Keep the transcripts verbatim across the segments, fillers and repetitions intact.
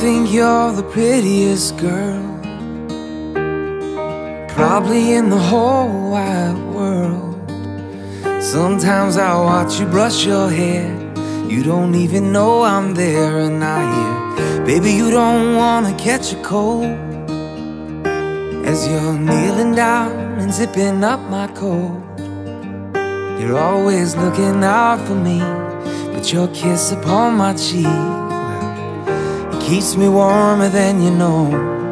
think you're the prettiest girl probably in the whole wide world. Sometimes I watch you brush your hair, you don't even know I'm there. And I hear, baby, you don't wanna catch a cold, as you're kneeling down and zipping up my coat. You're always looking out for me, but your kiss upon my cheek, well, it keeps me warmer than you know.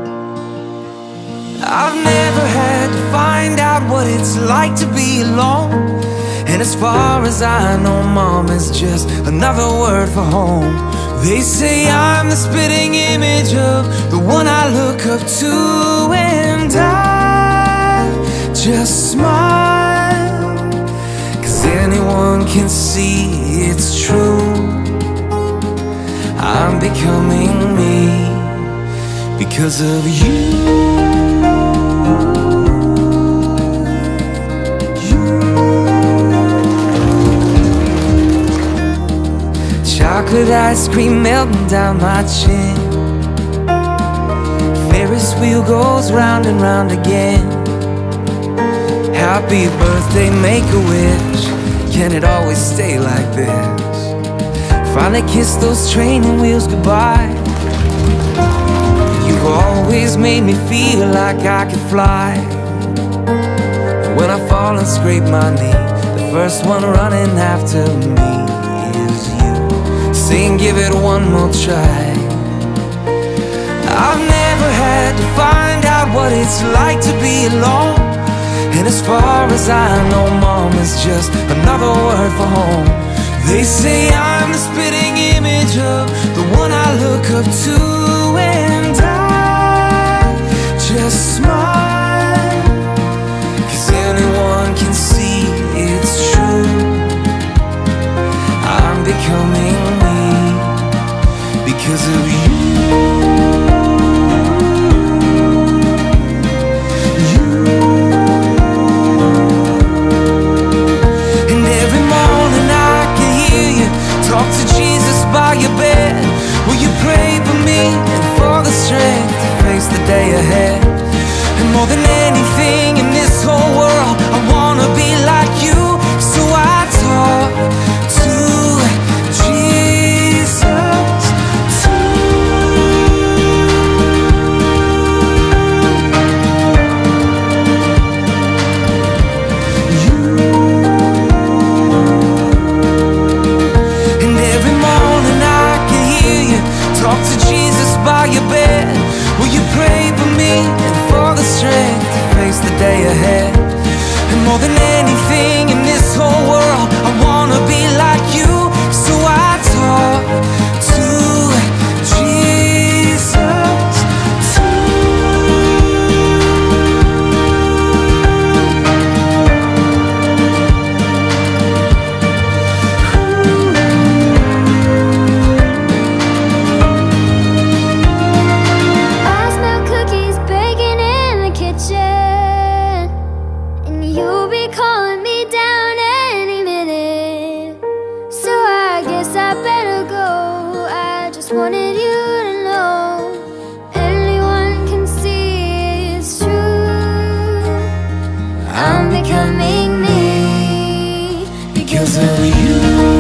I've never had to find out what it's like to be alone, and as far as I know, Mom is just another word for home. They say I'm the spitting image of the one I look up to, and I just smile, 'cause anyone can see it's true. I'm becoming me because of you. Chocolate ice cream melting down my chin, Ferris wheel goes round and round again. Happy birthday, Make-A-Wish, can it always stay like this? Finally kiss those training wheels goodbye. You've always made me feel like I could fly, and when I fall and scrape my knee, the first one running after me is you, saying give it one more try. I've never had to find out what it's like to be alone, and as far as I know, Mom is just another word for home. They say I'm the spitting image of the one I look up to, and I just smile, 'cause anyone can see it's true. I'm becoming me because of you. Talk to Jesus by your bed. Will you pray for me and for the strength to face the day ahead? And more than anything in this whole world, I wanna be like you. So I talk to Jesus too. You. Talk to Jesus by your bed. Will you pray for me and for the strength to face the day ahead? And more than anything in this whole world, I wanna be like you. So I talk to Jesus too. Wanted you to know, anyone can see it's true. I'm becoming me because of you.